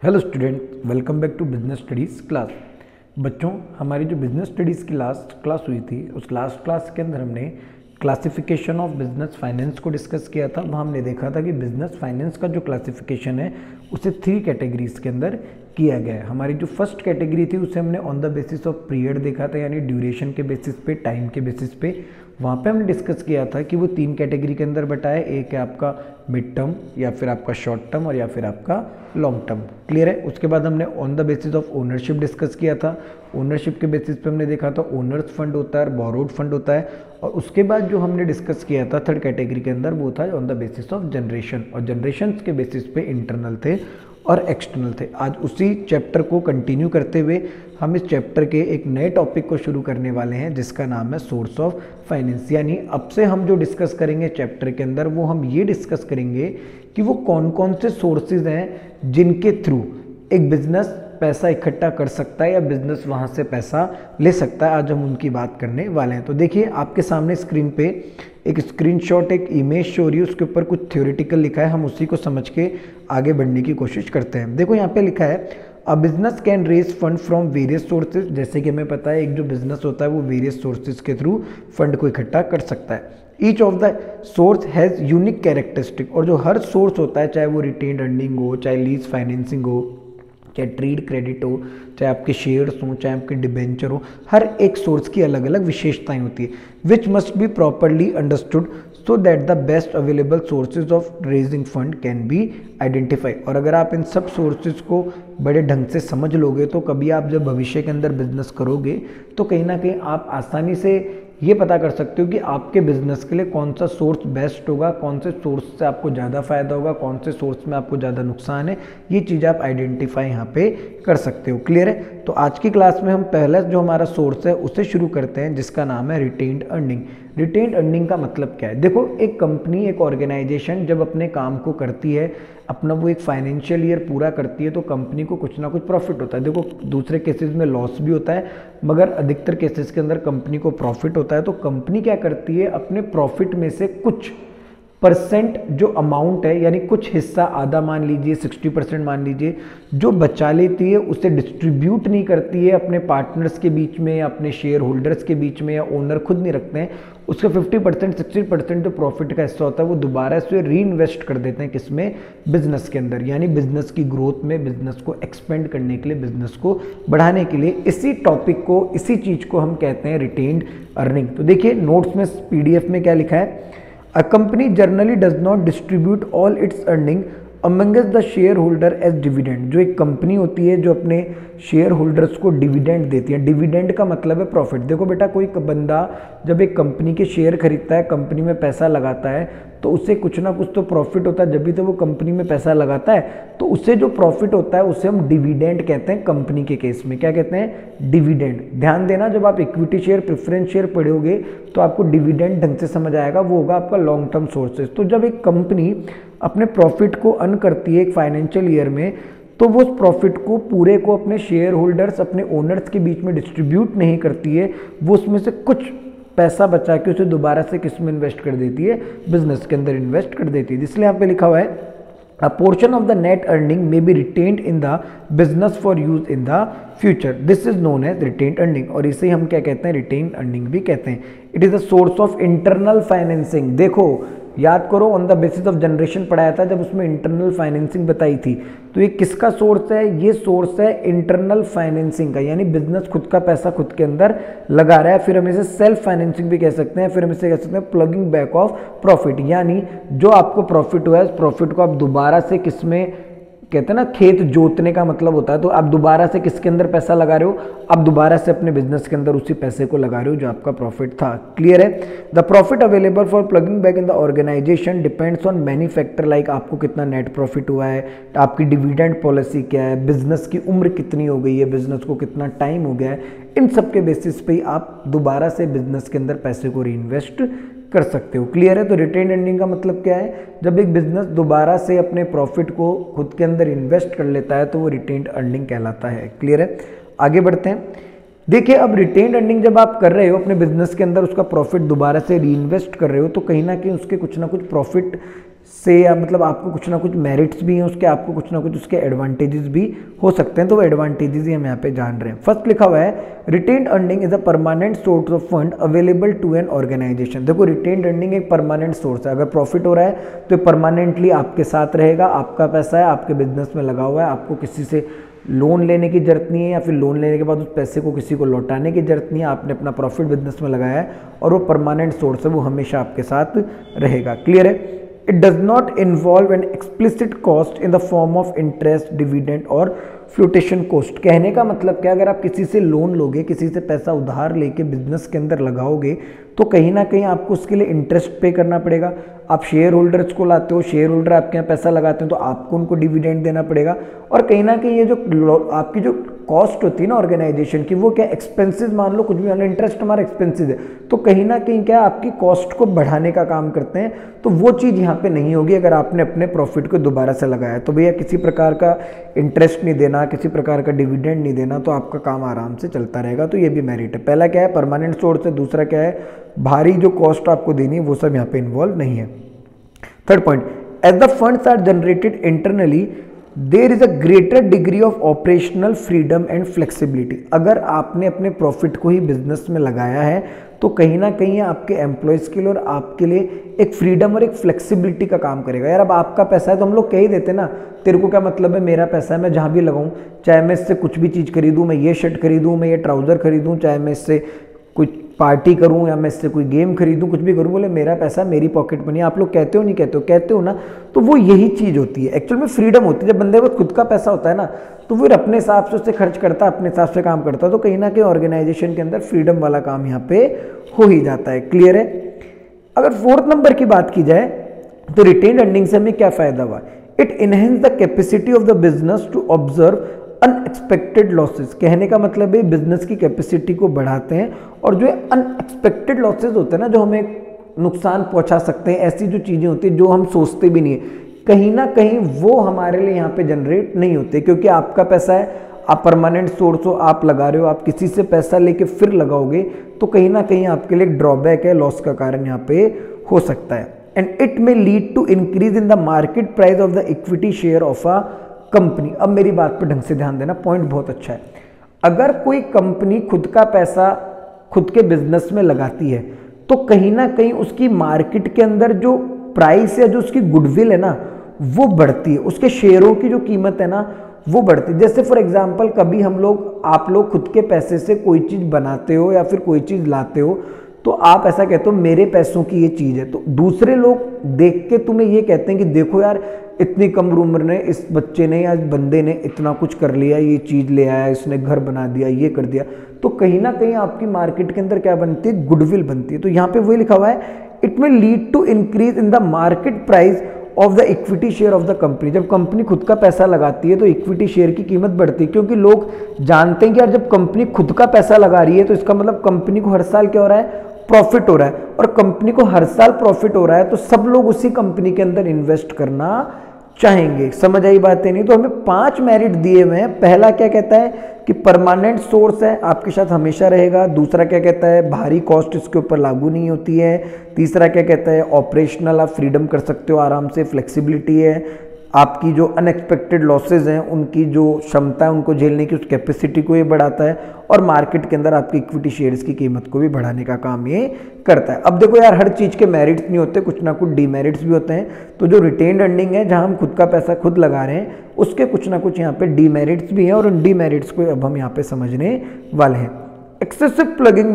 Hello student, welcome back to business studies class. बच्चों, हमारी जो बिजनेस स्टडीज़ की लास्ट क्लास हुई थी, उस लास्ट क्लास के अंदर हमने क्लासिफिकेशन ऑफ बिजनेस फाइनेंस को डिस्कस किया था। वहाँ हमने देखा था कि बिजनेस फाइनेंस का जो क्लासिफिकेशन है उसे 3 कैटेगरीज के अंदर किया गया है। हमारी जो फर्स्ट कैटेगरी थी उसे हमने on the basis of period देखा था, यानी ड्यूरेशन के बेसिस पे, टाइम के बेसिस पे। वहाँ पे हमने डिस्कस किया था कि वो 3 कैटेगरी के अंदर बटा है। एक है आपका मिड टर्म, या फिर आपका शॉर्ट टर्म, और या फिर आपका लॉन्ग टर्म। क्लियर है। उसके बाद हमने on the basis of ownership discuss किया था। ओनरशिप के बेसिस पे हमने देखा था ओनर्स फंड होता है, बोरोड फंड होता है। और उसके बाद जो हमने डिस्कस किया था थर्ड कैटेगरी के अंदर, वो था on the basis of generation, और जनरेशन के बेसिस पे इंटरनल थे और एक्सटर्नल थे। आज उसी चैप्टर को कंटिन्यू करते हुए हम इस चैप्टर के एक नए टॉपिक को शुरू करने वाले हैं, जिसका नाम है सोर्स ऑफ फाइनेंस। यानी अब से हम जो डिस्कस करेंगे चैप्टर के अंदर, वो हम ये डिस्कस करेंगे कि वो कौन कौन से सोर्सेज हैं जिनके थ्रू एक बिजनेस पैसा इकट्ठा कर सकता है या बिजनेस वहाँ से पैसा ले सकता है। आज हम उनकी बात करने वाले हैं। तो देखिए, आपके सामने स्क्रीन पे एक स्क्रीनशॉट, एक इमेज शो हो रही है, उसके ऊपर कुछ थ्योरेटिकल लिखा है। हम उसी को समझ के आगे बढ़ने की कोशिश करते हैं। देखो, यहाँ पे लिखा है a business can raise fund from various sources. जैसे कि हमें पता है एक जो बिजनेस होता है वो वेरियस सोर्सेज के थ्रू फंड को इकट्ठा कर सकता है। Each of the source has unique characteristic. और जो हर सोर्स होता है, चाहे वो रिटेन्ड अर्निंग हो, चाहे लीज फाइनेंसिंग हो, चाहे ट्रेड क्रेडिट हो, चाहे आपके शेयर्स हो, चाहे आपके डिबेंचर हो, हर एक सोर्स की अलग अलग विशेषताएं होती है। Which must be properly understood so that the best available sources of raising fund can be identify. और अगर आप इन सब सोर्सेज को बड़े ढंग से समझ लोगे तो कभी आप जब भविष्य के अंदर बिजनेस करोगे तो कहीं ना कहीं आप आसानी से ये पता कर सकते हो कि आपके बिजनेस के लिए कौन सा सोर्स बेस्ट होगा, कौन से सोर्स से आपको ज़्यादा फायदा होगा, कौन से सोर्स में आपको ज़्यादा नुकसान है। ये चीज़ आप आइडेंटिफाई यहाँ पे कर सकते हो। क्लियर है। तो आज की क्लास में हम पहला जो हमारा सोर्स है उसे शुरू करते हैं, जिसका नाम है रिटेन्ड अर्निंग। रिटेन्ड अर्निंग का मतलब क्या है? देखो, एक कंपनी, एक ऑर्गेनाइजेशन जब अपने काम को करती है, अपना वो एक फाइनेंशियल ईयर पूरा करती है, तो कंपनी को कुछ ना कुछ प्रॉफिट होता है। देखो, दूसरे केसेस में लॉस भी होता है, मगर अधिकतर केसेस के अंदर कंपनी को प्रॉफिट होता है। तो कंपनी क्या करती है, अपने प्रॉफिट में से कुछ परसेंट जो अमाउंट है, यानी कुछ हिस्सा, आधा मान लीजिए, 60% मान लीजिए, जो बचा लेती है उसे डिस्ट्रीब्यूट नहीं करती है अपने पार्टनर्स के बीच में या अपने शेयर होल्डर्स के बीच में, या ओनर खुद नहीं रखते हैं। उसका 50% 60% जो प्रॉफिट का हिस्सा होता है वो दोबारा से री इन्वेस्ट कर देते हैं, किसमें? बिजनेस के अंदर, यानी बिजनेस की ग्रोथ में, बिजनेस को एक्सपेंड करने के लिए, बिजनेस को बढ़ाने के लिए। इसी टॉपिक को, इसी चीज को हम कहते हैं रिटेन्ड अर्निंग। तो देखिए, नोट्स में PDF में क्या लिखा है? A company generally does not distribute all its earning amongst the shareholder as dividend। जो एक कंपनी होती है जो अपने शेयर होल्डर्स को डिविडेंड देती है। डिविडेंड का मतलब है प्रॉफिट। देखो बेटा, कोई बंदा जब एक कंपनी के शेयर खरीदता है, कंपनी में पैसा लगाता है, तो उससे कुछ ना कुछ तो प्रॉफिट होता है। जब भी तो वो कंपनी में पैसा लगाता है, तो उससे जो प्रॉफिट होता है उसे हम डिविडेंड कहते हैं। कंपनी के केस में क्या कहते हैं? डिविडेंड। ध्यान देना, जब आप इक्विटी शेयर, प्रेफरेंस शेयर पढ़ोगे तो आपको डिविडेंड ढंग से समझ आएगा। वो होगा आपका लॉन्ग टर्म सोर्सेज। तो जब एक कंपनी अपने प्रॉफिट को अर्न करती है एक फाइनेंशियल ईयर में, तो वो उस प्रॉफिट को पूरे को अपने शेयर होल्डर्स, अपने ओनर्स के बीच में डिस्ट्रीब्यूट नहीं करती है। वो उसमें से कुछ पैसा बचा के उसे दोबारा से किस में इन्वेस्ट कर देती है? बिजनेस के अंदर इन्वेस्ट कर देती है। इसलिए यहाँ पे लिखा हुआ है A portion of the net earning may be retained in the business for use in the future. This is known as retained earning। और इसे हम क्या कहते हैं? retained earning भी कहते हैं। It is a source of internal financing। देखो, याद करो, on the basis of generation पढ़ाया था जब उसमें इंटरनल फाइनेंसिंग बताई थी। तो ये किसका सोर्स है? ये सोर्स है इंटरनल फाइनेंसिंग का, यानी बिजनेस खुद का पैसा खुद के अंदर लगा रहा है। फिर हम इसे सेल्फ फाइनेंसिंग भी कह सकते हैं। फिर हम इसे कह सकते हैं प्लगिंग बैक ऑफ प्रॉफिट, यानी जो आपको प्रॉफिट हुआ है, उस प्रॉफिट को आप दोबारा से किसमें, कहते हैं ना, खेत जोतने का मतलब होता है। तो आप दोबारा से किसके अंदर पैसा लगा रहे हो? आप दोबारा से अपने बिजनेस के अंदर उसी पैसे को लगा रहे हो जो आपका प्रॉफिट था। क्लियर है। The profit available for plugging back in the organisation depends on many factor, like आपको कितना नेट प्रॉफिट हुआ है, आपकी डिविडेंड पॉलिसी क्या है, बिजनेस की उम्र कितनी हो गई है, बिजनेस को कितना टाइम हो गया है। इन सब के बेसिस पे ही आप दोबारा से बिजनेस के अंदर पैसे को री इन्वेस्ट कर सकते हो। क्लियर है। तो रिटेन्ड अर्निंग का मतलब क्या है? जब एक बिजनेस दोबारा से अपने प्रॉफिट को खुद के अंदर इन्वेस्ट कर लेता है तो वो रिटेन्ड अर्निंग कहलाता है। क्लियर है। आगे बढ़ते हैं। देखिए, अब रिटेन्ड अर्निंग जब आप कर रहे हो अपने बिजनेस के अंदर, उसका प्रॉफिट दोबारा से री इन्वेस्ट कर रहे हो, तो कहीं ना कहीं उसके कुछ ना कुछ प्रॉफिट से, या मतलब आपको कुछ ना कुछ मेरिट्स भी हैं उसके, आपको कुछ ना कुछ उसके एडवांटेजेस भी हो सकते हैं, तो वो एडवांटेजेस ही हम यहाँ पे जान रहे हैं। फर्स्ट लिखा हुआ है retained earning is a permanent source of fund available to an organisation. देखो रिटेन्ड अर्निंग एक परमानेंट सोर्स है, अगर प्रॉफिट हो रहा है तो परमानेंटली आपके साथ रहेगा, आपका पैसा है, आपके बिजनेस में लगा हुआ है, आपको किसी से लोन लेने की जरूरत नहीं है, या फिर लोन लेने के बाद उस पैसे को किसी को लौटाने की जरूरत नहीं है, आपने अपना प्रॉफिट बिजनेस में लगाया है और वो परमानेंट सोर्स है, वो हमेशा आपके साथ रहेगा। क्लियर है? It does not involve an explicit cost in the form of interest, dividend और फ्लोटेशन कॉस्ट। कहने का मतलब क्या, अगर आप किसी से लोन लोगे, किसी से पैसा उधार लेके बिजनेस के अंदर लगाओगे तो कहीं ना कहीं आपको उसके लिए इंटरेस्ट पे करना पड़ेगा। आप शेयर होल्डर्स को लाते हो, शेयर होल्डर आपके यहाँ पैसा लगाते हैं तो आपको उनको डिविडेंड देना पड़ेगा, और कहीं ना कहीं ये जो आपकी जो कॉस्ट होती है ना ऑर्गेनाइजेशन की, वो क्या एक्सपेंसेस, मान लो कुछ भी, मान लो इंटरेस्ट हमारा एक्सपेंसेस है, तो कहीं ना कहीं क्या आपकी कॉस्ट को बढ़ाने का काम करते हैं। तो वो चीज़ यहाँ पे नहीं होगी अगर आपने अपने प्रॉफिट को दोबारा से लगाया। तो भैया किसी प्रकार का इंटरेस्ट नहीं देना, किसी प्रकार का डिविडेंड नहीं देना, तो आपका काम आराम से चलता रहेगा। तो ये भी मेरिट है। पहला क्या है, परमानेंट सोर्स है, दूसरा क्या है, भारी जो कॉस्ट आपको देनी है वो सब यहाँ पे इन्वॉल्व नहीं है। Third point, as the funds are generated internally there is a greater degree of operational freedom and flexibility. अगर आपने अपने प्रॉफिट को ही बिजनेस में लगाया है तो कहीं ना कहीं आपके एम्प्लॉयज़ के लिए और आपके लिए एक फ्रीडम और एक फ्लेक्सिबिलिटी का काम करेगा। यार अब आपका पैसा है तो हम लोग कह ही देते ना, तेरे को क्या मतलब है, मेरा पैसा है, मैं जहाँ भी लगाऊं, चाहे मैं इससे कुछ भी चीज़ खरीदूं, मैं ये शर्ट खरीदूं, मैं ये ट्राउज़र खरीदूं, चाहे मैं इससे कुछ पार्टी करूं या मैं इससे कोई गेम खरीदूं, कुछ भी करूं, बोले मेरा पैसा मेरी पॉकेट मनी। आप लोग कहते हो नहीं कहते हो, कहते हो ना, तो वो यही चीज़ होती है एक्चुअल में, फ्रीडम होती है। जब बंदे को खुद का पैसा होता है ना तो फिर अपने हिसाब से उससे खर्च करता है, अपने हिसाब से काम करता है, तो कहीं ना कहीं ऑर्गेनाइजेशन के अंदर फ्रीडम वाला काम यहाँ पे हो ही जाता है। क्लियर है? अगर फोर्थ नंबर की बात की जाए तो रिटेन्ड अर्निंग से हमें क्या फायदा हुआ, it enhance the capacity of the business to observe unexpected losses. कहने का मतलब है बिजनेस की कैपेसिटी को बढ़ाते हैं, और जो अनएक्सपेक्टेड लॉसेस होते हैं ना, जो हमें नुकसान पहुंचा सकते हैं, ऐसी जो चीज़ें होती हैं जो हम सोचते भी नहीं है, कहीं ना कहीं वो हमारे लिए यहाँ पे जनरेट नहीं होते, क्योंकि आपका पैसा है, आप परमानेंट सोर्स हो, आप लगा रहे हो, आप किसी से पैसा लेके फिर लगाओगे तो कहीं ना कहीं आपके लिए एक ड्रॉबैक है, लॉस का कारण यहाँ पे हो सकता है। And it may lead to increase in the market price of the equity share of a company. अब मेरी बात पर ढंग से ध्यान देना, पॉइंट बहुत अच्छा है। अगर कोई कंपनी खुद का पैसा खुद के बिजनेस में लगाती है तो कहीं ना कहीं उसकी मार्केट के अंदर जो प्राइस है, जो उसकी गुडविल है ना, वो बढ़ती है, उसके शेयरों की जो कीमत है ना वो बढ़ती है। जैसे फॉर एग्जांपल कभी हम लोग, आप लोग खुद के पैसे से कोई चीज़ बनाते हो या फिर कोई चीज़ लाते हो, तो आप ऐसा कहते हो मेरे पैसों की ये चीज़ है, तो दूसरे लोग देख के तुम्हें ये कहते हैं कि देखो यार इतनी कम उम्र में इस बच्चे ने या इस बंदे ने इतना कुछ कर लिया, ये चीज़ ले आया, इसने घर बना दिया, ये कर दिया। तो कहीं ना कहीं आपकी मार्केट के अंदर क्या बनती है, गुडविल बनती है। तो यहाँ पे वही लिखा हुआ है, it may lead to increase in the market price of the equity share of the company. जब कंपनी खुद का पैसा लगाती है तो इक्विटी शेयर की कीमत बढ़ती है, क्योंकि लोग जानते हैं कि यार जब कंपनी खुद का पैसा लगा रही है तो इसका मतलब कंपनी को हर साल क्या हो रहा है, प्रॉफिट हो रहा है, और कंपनी को हर साल प्रॉफिट हो रहा है तो सब लोग उसी कंपनी के अंदर इन्वेस्ट करना चाहेंगे। समझ आई बातें? नहीं तो हमें 5 मेरिट दिए हुए हैं। पहला क्या कहता है कि परमानेंट सोर्स है, आपके साथ हमेशा रहेगा। दूसरा क्या कहता है, भारी कॉस्ट इसके ऊपर लागू नहीं होती है। तीसरा क्या कहता है, ऑपरेशनल आप फ्रीडम कर सकते हो आराम से, फ्लेक्सिबिलिटी है। आपकी जो अनएक्सपेक्टेड लॉसेज हैं उनकी जो क्षमता है उनको झेलने की, उस कैपेसिटी को ये बढ़ाता है। और मार्केट के अंदर आपकी इक्विटी शेयर्स की कीमत को भी बढ़ाने का काम ये करता है। अब देखो यार, हर चीज़ के मेरिट्स नहीं होते, कुछ ना कुछ डीमेरिट्स भी होते हैं। तो जो रिटेन्ड अर्निंग है, जहां हम खुद का पैसा खुद लगा रहे हैं, उसके कुछ ना कुछ यहाँ पे डीमेरिट्स भी हैं, और उन डीमेरिट्स को अब हम यहाँ पे समझने वाले हैं। Excessive plugging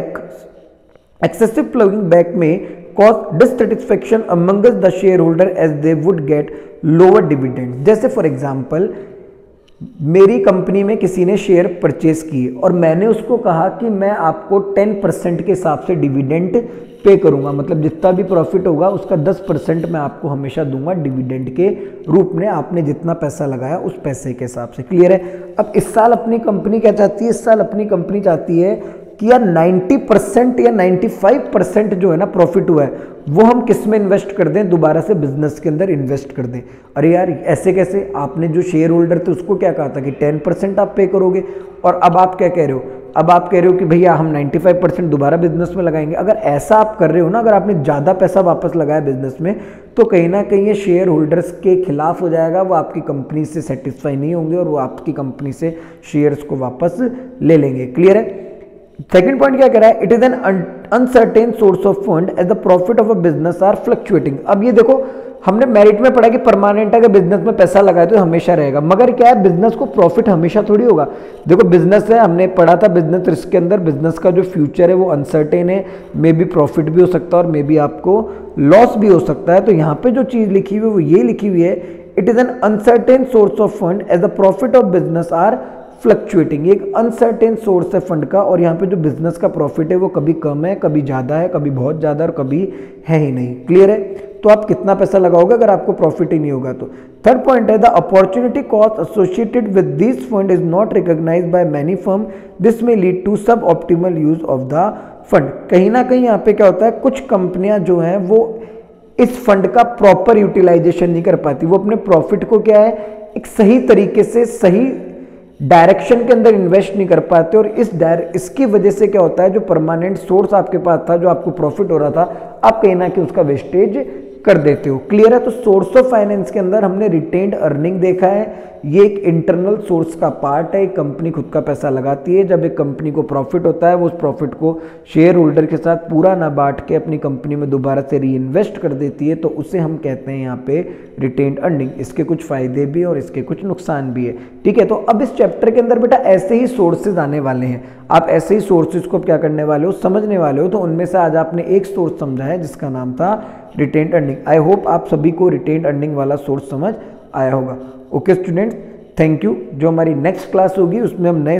back may cause dissatisfaction amongst the shareholder as they would get lower dividend। जैसे फॉर एग्जाम्पल मेरी कंपनी में किसी ने शेयर परचेज किए और मैंने उसको कहा कि मैं आपको 10% के हिसाब से डिविडेंड पे करूंगा, मतलब जितना भी प्रॉफिट होगा उसका 10% मैं आपको हमेशा दूंगा डिविडेंड के रूप में, आपने जितना पैसा लगाया उस पैसे के हिसाब से। क्लियर है? अब इस साल अपनी कंपनी क्या चाहती है, इस साल अपनी कंपनी चाहती है कि यार 90% या 95% जो है ना प्रॉफिट हुआ है वो हम किस में इन्वेस्ट कर दें, दोबारा से बिजनेस के अंदर इन्वेस्ट कर दें। अरे यार ऐसे कैसे, आपने जो शेयर होल्डर थे उसको क्या कहा था कि 10% आप पे करोगे, और अब आप क्या कह रहे हो अब आप कह रहे हो कि भैया हम 95% दोबारा बिजनेस में लगाएंगे। अगर ऐसा आप कर रहे हो ना, अगर आपने ज़्यादा पैसा वापस लगाया बिजनेस में, तो कहीं ना कहीं ये शेयर होल्डर्स के खिलाफ हो जाएगा, वो आपकी कंपनी से सेटिस्फाई नहीं होंगे और वो आपकी कंपनी से शेयर्स को वापस ले लेंगे। क्लियर है? सेकंड पॉइंट क्या कह रहा है, it is an uncertain source of fund as the profit of a business are fluctuating. अब ये देखो, हमने मेरिट में पढ़ा कि परमानेंट है कि बिजनेस में पैसा लगाए तो हमेशा रहेगा, मगर क्या है, बिजनेस को प्रॉफिट हमेशा थोड़ी होगा। देखो बिजनेस है, हमने पढ़ा था बिजनेस रिस्क के अंदर, बिजनेस का जो फ्यूचर है वो अनसर्टेन है, मे बी प्रॉफिट भी हो सकता है और मे बी आपको लॉस भी हो सकता है। तो यहाँ पे जो चीज़ लिखी हुई है वो ये लिखी हुई है, it is an uncertain source of fund as the profit of business are fluctuating. एक अनसर्टेन सोर्स है फंड का, और यहाँ पे जो बिजनेस का प्रॉफिट है वो कभी कम है, कभी ज़्यादा है, कभी बहुत ज़्यादा और कभी है ही नहीं। क्लियर है? तो आप कितना पैसा लगाओगे अगर आपको प्रॉफिट ही नहीं होगा तो। थर्ड पॉइंट है, the opportunity cost associated with this fund is not recognised by many firm, this may lead to suboptimal use of the fund. कहीं ना कहीं यहाँ पे क्या होता है, कुछ कंपनियां जो हैं वो इस फंड का प्रॉपर यूटिलाइजेशन नहीं कर पाती, वो अपने प्रॉफिट को क्या है एक सही तरीके से सही डायरेक्शन के अंदर इन्वेस्ट नहीं कर पाते, और इसकी वजह से क्या होता है, जो परमानेंट सोर्स आपके पास था, जो आपको प्रॉफिट हो रहा था, आप कहीं ना कहीं उसका वेस्टेज कर देते हो। क्लियर है? तो सोर्स ऑफ फाइनेंस के अंदर हमने रिटेन्ड अर्निंग देखा है, ये एक इंटरनल सोर्स का पार्ट है। एक कंपनी खुद का पैसा लगाती है, जब एक कंपनी को प्रॉफिट होता है वो उस प्रॉफिट को शेयर होल्डर के साथ पूरा ना बांट के अपनी कंपनी में दोबारा से री इन्वेस्ट कर देती है, तो उसे हम कहते हैं यहाँ पे रिटेन्ड अर्निंग। इसके कुछ फायदे भी और इसके कुछ नुकसान भी है। ठीक है, तो अब इस चैप्टर के अंदर बेटा ऐसे ही सोर्सेज आने वाले हैं, आप ऐसे ही सोर्सेज को क्या करने वाले हो, समझने वाले हो। तो उनमें से आज आपने एक सोर्स समझा है जिसका नाम था रिटेन्ड अर्निंग। आई होप आप सभी को रिटेन्ड अर्निंग वाला सोर्स समझ आया होगा। Okay students, thank you. जो हमारी नेक्स्ट क्लास होगी उसमें हम नए